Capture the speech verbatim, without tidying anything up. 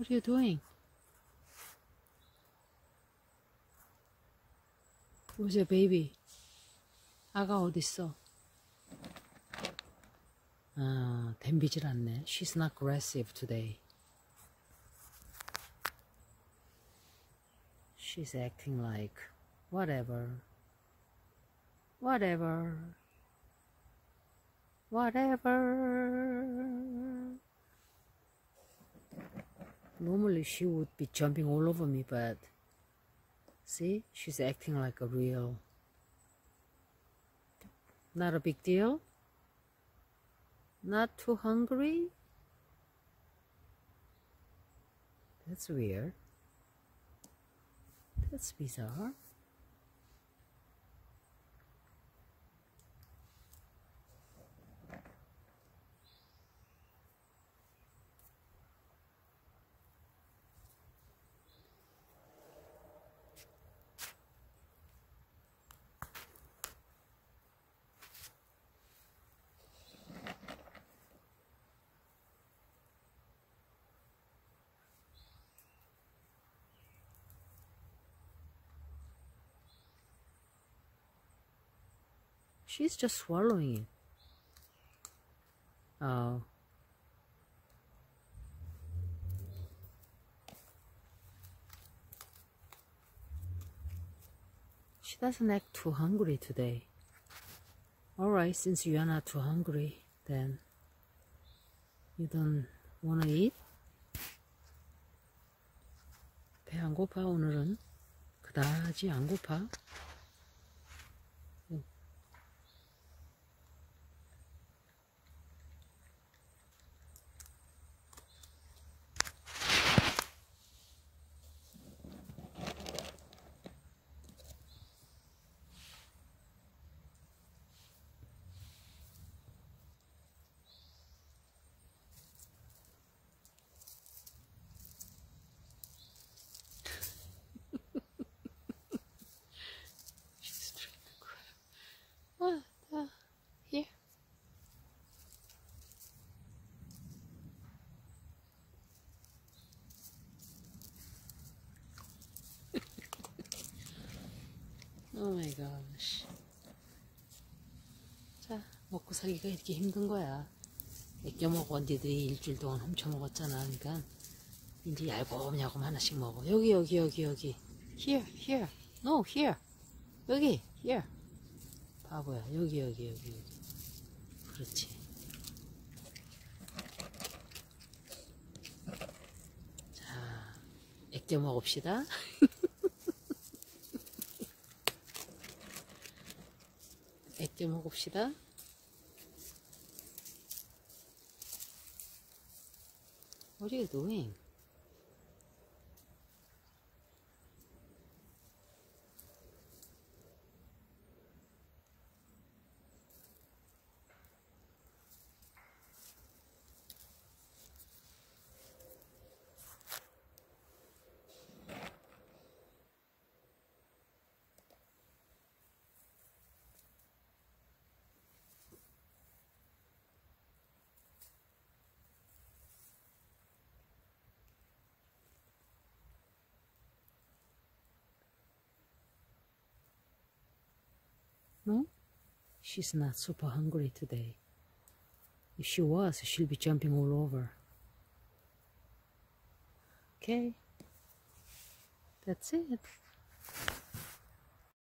What are you doing? Where's your baby? 아가 어딨어? 아, 댐비질 않네. She's not aggressive today. She's acting like whatever. Whatever. Whatever. Normally she would be jumping all over me, but see, she's acting like a real. Not a big deal. Not too hungry. That's weird. That's bizarre. She's just swallowing it. Oh. She doesn't act too hungry today. Alright, since you are not too hungry, then you don't wanna eat? 배 안 고파 오늘은? 그다지 안 고파? What the? Here. Oh my gosh. 자, 먹고 살기가 이렇게 힘든 거야. 아껴 먹어. 니들이 일주일 동안 훔쳐 먹었잖아. 그러니까 이제 얄곰얄곰 하나씩 먹어. 여기 여기 여기 여기. Here, here. No, here. 여기, here. 바보야. 여기 여기 여기 여기. 그렇지. 자, 아껴 먹읍시다. 아껴 먹읍시다. What are you doing? No? She's not super hungry today. If she was, she'll be jumping all over. Okay? That's it.